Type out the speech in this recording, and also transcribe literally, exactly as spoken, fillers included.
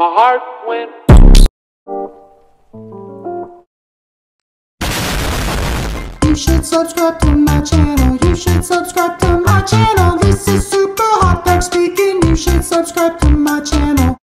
my heart went. You should subscribe to my channel. You should subscribe to my channel. This is super hot dog speaking. You should subscribe